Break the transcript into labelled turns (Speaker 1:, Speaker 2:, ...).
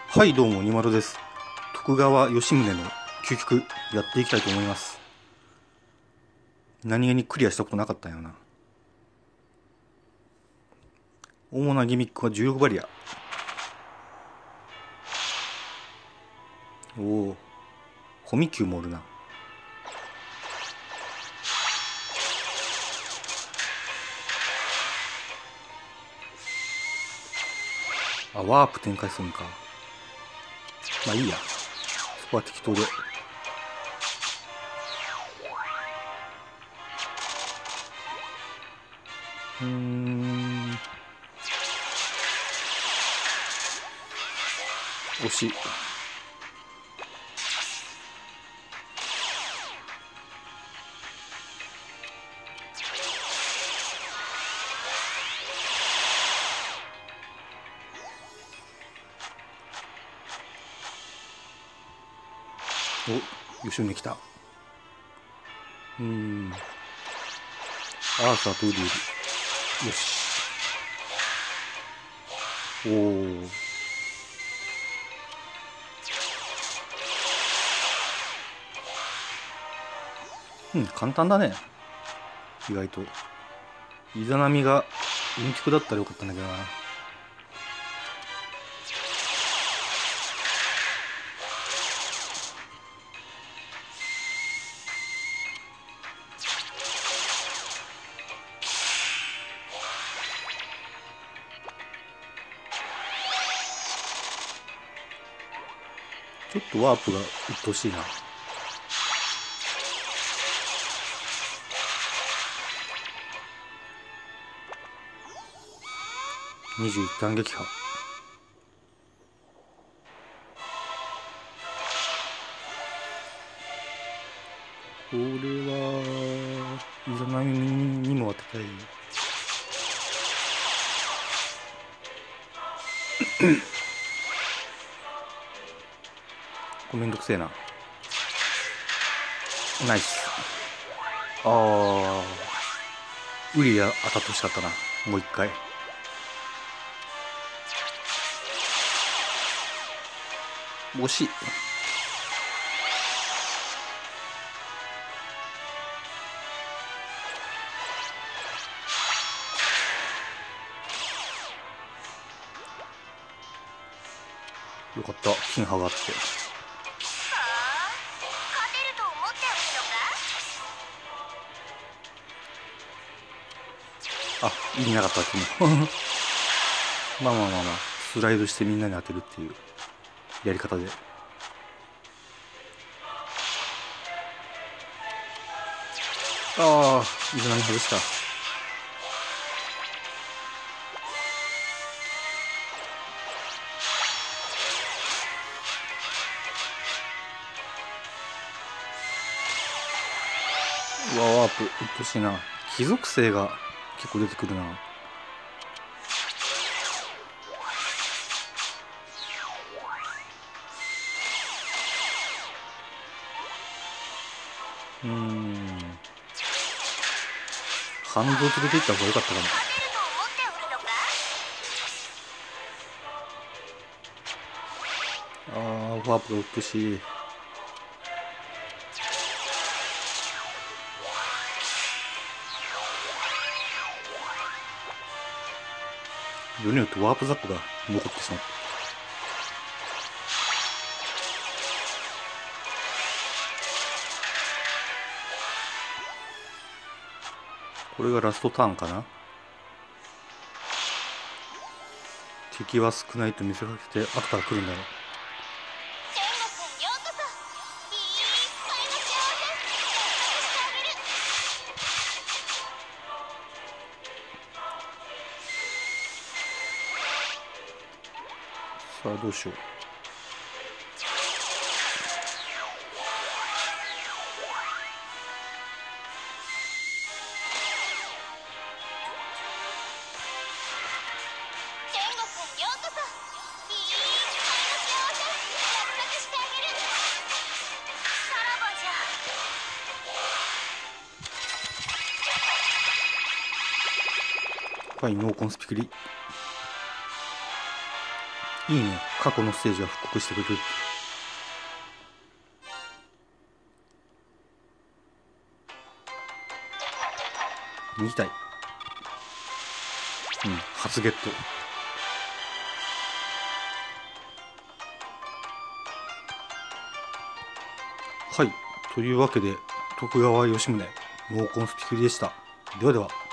Speaker 1: はい、どうも、にまるです。徳川吉宗の究極やっていきたいと思います。何気にクリアしたことなかったんよな。主なギミックは重力バリア。おお、コミキューもおるな。あ、ワープ展開するんか。まあいいや。そこは適当で。惜しい。お、吉宗来た。アーサーとウリウリ。よし。おお。簡単だね。意外と。イザナミが運極だったらよかったんだけどな。ちょっとワープが鬱陶しいな。21弾撃破。これはイザナミにも当てたい。これめんどくせえな。ナイス。ウリア当たってほしかったな。もう一回。惜しい。よかった、金歯があって。あ、意味なかったってもまあまあまあまあ、スライドしてみんなに当てるっていうやり方で。ああ、イザナミ外した。うわ、ワープ、うっとしいな。貴族性が結構出てくるな。反動連れていった方が良かったかも。ワープがうっとしい。よりによってワープザップが残ってしまった。これがラストターンかな。敵は少ないと見せかけて後から来るんだろう。さあどうしよう。はい、ノーコンスピクリ。 いいね、過去のステージが復刻してくれるって。2体。初ゲット。はい。というわけで、徳川吉宗、濃紺スピフリでした。ではでは。